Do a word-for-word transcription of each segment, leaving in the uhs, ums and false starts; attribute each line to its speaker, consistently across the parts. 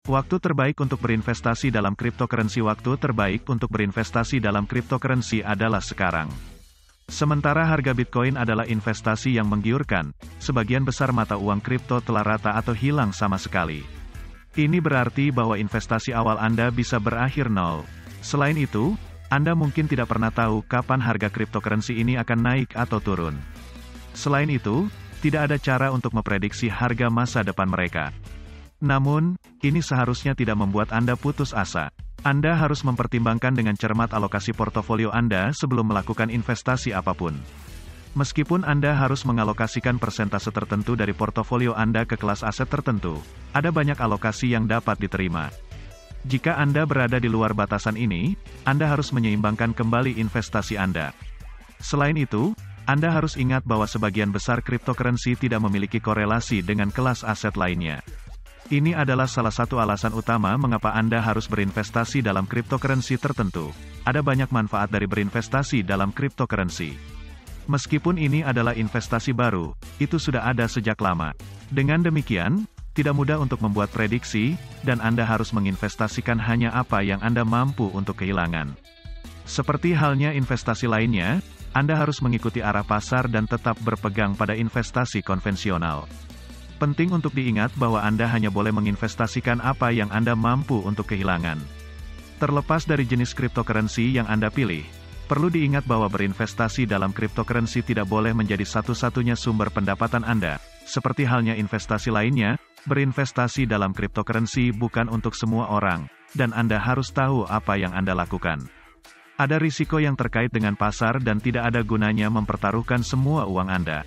Speaker 1: Waktu terbaik untuk berinvestasi dalam cryptocurrency. Waktu terbaik untuk berinvestasi dalam cryptocurrency adalah sekarang. Sementara harga Bitcoin adalah investasi yang menggiurkan, sebagian besar mata uang kripto telah rata atau hilang sama sekali. Ini berarti bahwa investasi awal Anda bisa berakhir nol. Selain itu, Anda mungkin tidak pernah tahu kapan harga cryptocurrency ini akan naik atau turun. Selain itu, tidak ada cara untuk memprediksi harga masa depan mereka. Namun, ini seharusnya tidak membuat Anda putus asa. Anda harus mempertimbangkan dengan cermat alokasi portofolio Anda sebelum melakukan investasi apapun. Meskipun Anda harus mengalokasikan persentase tertentu dari portofolio Anda ke kelas aset tertentu, ada banyak alokasi yang dapat diterima. Jika Anda berada di luar batasan ini, Anda harus menyeimbangkan kembali investasi Anda. Selain itu, Anda harus ingat bahwa sebagian besar cryptocurrency tidak memiliki korelasi dengan kelas aset lainnya. Ini adalah salah satu alasan utama mengapa Anda harus berinvestasi dalam cryptocurrency tertentu. Ada banyak manfaat dari berinvestasi dalam cryptocurrency. Meskipun ini adalah investasi baru, itu sudah ada sejak lama. Dengan demikian, tidak mudah untuk membuat prediksi, dan Anda harus menginvestasikan hanya apa yang Anda mampu untuk kehilangan. Seperti halnya investasi lainnya, Anda harus mengikuti arah pasar dan tetap berpegang pada investasi konvensional. Penting untuk diingat bahwa Anda hanya boleh menginvestasikan apa yang Anda mampu untuk kehilangan. Terlepas dari jenis cryptocurrency yang Anda pilih, perlu diingat bahwa berinvestasi dalam cryptocurrency tidak boleh menjadi satu-satunya sumber pendapatan Anda. Seperti halnya investasi lainnya, berinvestasi dalam cryptocurrency bukan untuk semua orang, dan Anda harus tahu apa yang Anda lakukan. Ada risiko yang terkait dengan pasar dan tidak ada gunanya mempertaruhkan semua uang Anda.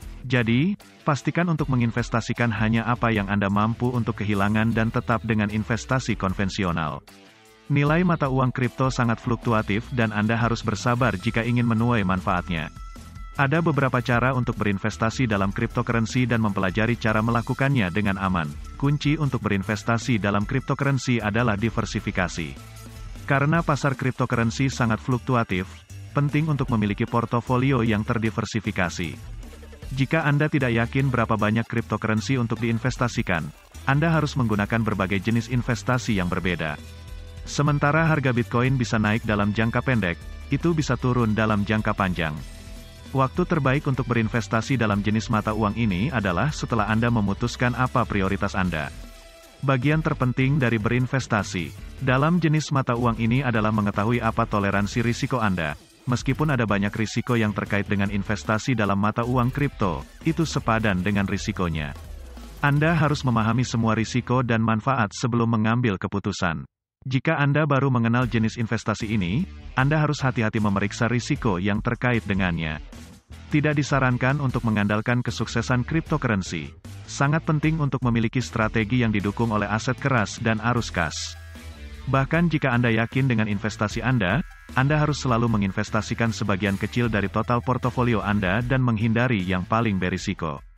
Speaker 1: Jadi, pastikan untuk menginvestasikan hanya apa yang Anda mampu untuk kehilangan dan tetap dengan investasi konvensional. Nilai mata uang kripto sangat fluktuatif dan Anda harus bersabar jika ingin menuai manfaatnya. Ada beberapa cara untuk berinvestasi dalam cryptocurrency dan mempelajari cara melakukannya dengan aman. Kunci untuk berinvestasi dalam cryptocurrency adalah diversifikasi. Karena pasar cryptocurrency sangat fluktuatif, penting untuk memiliki portofolio yang terdiversifikasi. Jika Anda tidak yakin berapa banyak cryptocurrency untuk diinvestasikan, Anda harus menggunakan berbagai jenis investasi yang berbeda. Sementara harga Bitcoin bisa naik dalam jangka pendek, itu bisa turun dalam jangka panjang. Waktu terbaik untuk berinvestasi dalam jenis mata uang ini adalah setelah Anda memutuskan apa prioritas Anda. Bagian terpenting dari berinvestasi dalam jenis mata uang ini adalah mengetahui apa toleransi risiko Anda. Meskipun ada banyak risiko yang terkait dengan investasi dalam mata uang kripto, itu sepadan dengan risikonya. Anda harus memahami semua risiko dan manfaat sebelum mengambil keputusan. Jika Anda baru mengenal jenis investasi ini, Anda harus hati-hati memeriksa risiko yang terkait dengannya. Tidak disarankan untuk mengandalkan kesuksesan cryptocurrency. Sangat penting untuk memiliki strategi yang didukung oleh aset keras dan arus kas. Bahkan jika Anda yakin dengan investasi Anda, Anda harus selalu menginvestasikan sebagian kecil dari total portofolio Anda dan menghindari yang paling berisiko.